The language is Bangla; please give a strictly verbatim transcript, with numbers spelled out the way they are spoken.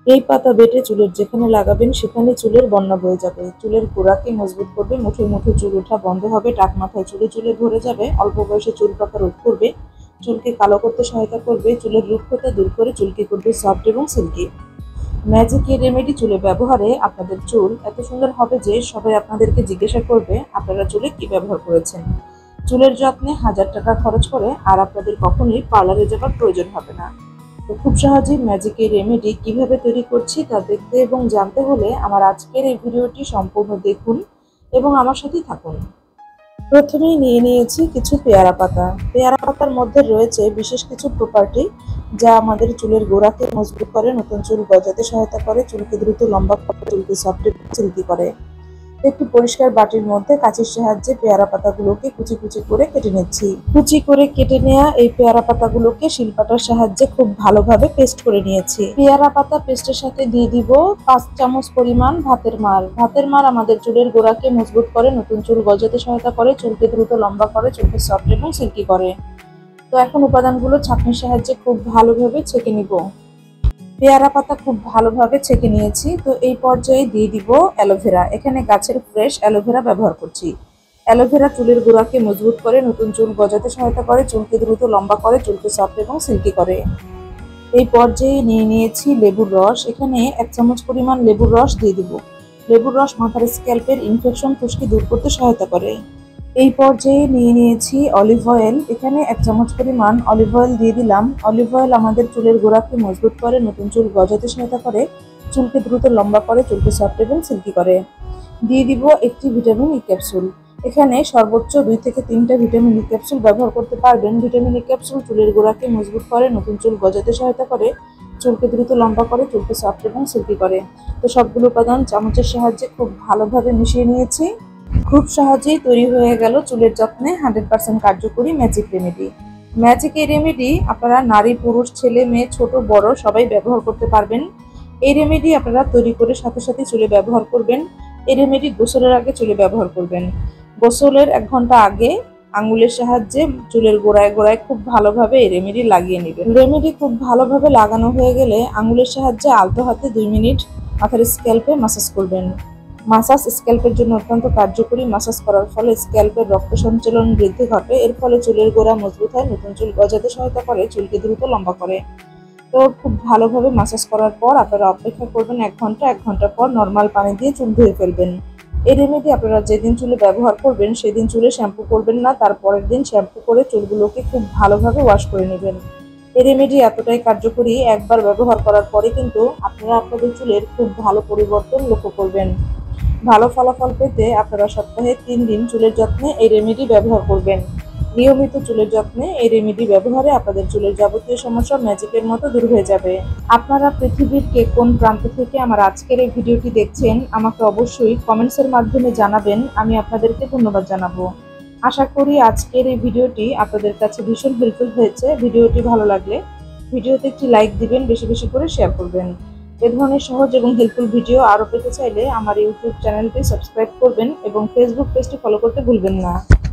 এই পাতা বেটে চুলের যেখানে লাগাবেন সেখানে চুলের বন্যা বয়ে যাবে। চুলের গোড়াকে মজবুত করবে, মুঠো মুঠো চুল ওঠা বন্ধ হবে, টাক মাথায় চুলে চুলে ভরে যাবে, অল্প বয়সে চুল পাকা রোধ করবে, চুলকে কালো করতে সহায়তা করবে, চুলের রুক্ষতা দূর করে চুলকে করবে সফট এবং সিল্কি। ম্যাজিক এই রেমেডি চুলে ব্যবহারে আপনাদের চুল এত সুন্দর হবে যে সবাই আপনাদেরকে জিজ্ঞাসা করবে আপনারা চুলে কি ব্যবহার করেছেন। চুলের যত্নে হাজার টাকা খরচ করে আর আপনাদের কখনোই পার্লারে যাবার প্রয়োজন হবে না। তো খুব সহজেই ম্যাজিক এই রেমেডি কিভাবে তৈরি করছি তা দেখতে এবং জানতে হলে আমার আজকের এই ভিডিওটি সম্পূর্ণ দেখুন এবং আমার সাথেই থাকুন। প্রথমেই নিয়ে নিয়েছি কিছু পেয়ারা পাতা। পেয়ারা পাতার মধ্যে রয়েছে বিশেষ কিছু প্রপার্টি যা আমাদের চুলের গোড়াকে মজবুত করে, নতুন চুল গজাতে সহায়তা করে, চুলকে দ্রুত লম্বা করে, চুলকে সফট এবং সিল্কি করে। একটি পরিষ্কার বাটির মধ্যে কাঁচির সাহায্যে পেয়ারা পাতাগুলোকে কুচি কুচি করে কেটে নিচ্ছি। কুচি করে কেটে নেওয়া এই পেয়ারা পাতাগুলোকে শিলপাটার সাহায্যে খুব ভালোভাবে পেস্ট করে নিয়েছি। পেয়ারা পাতা পেস্টের সাথে দিয়ে দিব পাঁচ চামচ পরিমাণ ভাতের মার। ভাতের মার আমাদের চুলের গোড়াকে মজবুত করে, নতুন চুল গজাতে সহায়তা করে, চুলকে দ্রুত লম্বা করে, চুলকে সফট এবং সিল্কি করে। তো এখন উপাদানগুলো ছাঁকনির সাহায্যে খুব ভালোভাবে ছেঁকে নিব। পেয়ারা পাতা খুব ভালোভাবে ছেঁকে নিয়েছি। তো এই পর্যায়ে দিয়ে দিব অ্যালোভেরা। এখানে গাছের ফ্রেশ অ্যালোভেরা ব্যবহার করছি। অ্যালোভেরা চুলের গোড়াকে মজবুত করে, নতুন চুল গজাতে সহায়তা করে, চুলকে দ্রুত লম্বা করে, চুলকে সফট এবং সিল্কি করে। এই পর্যায়ে নিয়ে নিয়েছি লেবুর রস। এখানে এক চামচ পরিমাণ লেবুর রস দিয়ে দিব। লেবুর রস মাথার স্ক্যাল্পের ইনফেকশন খুশকি দূর করতে সহায়তা করে। এই পর্যায়ে নিয়ে নিয়েছি অলিভ অয়েল। এখানে এক চামচ পরিমাণ অলিভ অয়েল দিয়ে দিলাম। অলিভ অয়েল আমাদের চুলের গোড়াকে মজবুত করে, নতুন চুল গজাতে সহায়তা করে, চুলকে দ্রুত লম্বা করে, চুলকে সফট এবং সিল্কি করে। দিয়ে দিব একটি ভিটামিন ই ক্যাপসুল। এখানে সর্বোচ্চ দুই থেকে তিনটা ভিটামিন ই ক্যাপসুল ব্যবহার করতে পারবেন। ভিটামিন ই ক্যাপসুল চুলের গোড়াকে মজবুত করে, নতুন চুল গজাতে সহায়তা করে, চুলকে দ্রুত লম্বা করে, চুলকে সফট এবং সিল্কি করে। তো সবগুলো উপাদান চামচের সাহায্যে খুব ভালোভাবে মিশিয়ে নিয়েছি। খুব সহজেই তৈরি হয়ে গেল চুলের যত্নে হান্ড্রেড পার্সেন্ট কার্যকরী ম্যাজিক রেমেডি। ম্যাজিক এই রেমেডি আপনারা নারী, পুরুষ, ছেলে, মেয়ে, ছোট বড় সবাই ব্যবহার করতে পারবেন। এই রেমেডি আপনারা তৈরি করে সাথে সাথে চুলে ব্যবহার করবেন। এই রেমেডি গোসলের আগে চুলে ব্যবহার করবেন। গোসলের এক ঘন্টা আগে আঙ্গুলের সাহায্যে চুলের গোড়ায় গোড়ায় খুব ভালোভাবে এই রেমেডি লাগিয়ে নেবেন। রেমেডি খুব ভালোভাবে লাগানো হয়ে গেলে আঙ্গুলের সাহায্যে আলতো হাতে দুই মিনিট মাথার স্ক্যাল্পে মাসাজ করবেন। মাসাজ স্ক্যাল্পের জন্য অত্যন্ত কার্যকরী। মাসাজ করার ফলে স্ক্যাল্পের রক্ত সঞ্চালন বৃদ্ধি ঘটে। এর ফলে চুলের গোড়া মজবুত হয়, নতুন চুল গজাতে সহায়তা করে, চুলকে দ্রুত লম্বা করে। তো খুব ভালোভাবে মাসাজ করার পর আপনারা অপেক্ষা করবেন এক ঘন্টা। এক ঘন্টা পর নর্মাল পানি দিয়ে চুল ধুয়ে ফেলবেন। এই রেমেডি আপনারা যেদিন চুলে ব্যবহার করবেন সেদিন চুলে শ্যাম্পু করবেন না, তারপরের দিন শ্যাম্পু করে চুলগুলোকে খুব ভালোভাবে ওয়াশ করে নেবেন। এই রেমেডি এতটাই কার্যকরী, একবার ব্যবহার করার পরে কিন্তু আপনারা আপনাদের চুলের খুব ভালো পরিবর্তন লক্ষ্য করবেন। ভালো ফলাফল পেতে আপনারা সপ্তাহে তিন দিন চুলের যত্নে এই রেমেডি ব্যবহার করবেন। নিয়মিত চুলের যত্নে এই রেমেডি ব্যবহারে আপনাদের চুলের যাবতীয় সমস্যা ম্যাজিকের মতো দূর হয়ে যাবে। আপনারা পৃথিবীর কে কোন প্রান্ত থেকে আমার আজকের এই ভিডিওটি দেখছেন আমাকে অবশ্যই কমেন্টসের মাধ্যমে জানাবেন। আমি আপনাদেরকে ধন্যবাদ জানাবো। আশা করি আজকের এই ভিডিওটি আপনাদের কাছে ভীষণ হেল্পফুল হয়েছে। ভিডিওটি ভালো লাগলে ভিডিওতে একটি লাইক দিবেন, বেশি বেশি করে শেয়ার করবেন। এ ধরনের সহজ এবং হেল্পফুল ভিডিও আরও পেতে চাইলে আমার ইউটিউব চ্যানেলটি সাবস্ক্রাইব করবেন এবং ফেসবুক পেজটি ফলো করতে ভুলবেন না।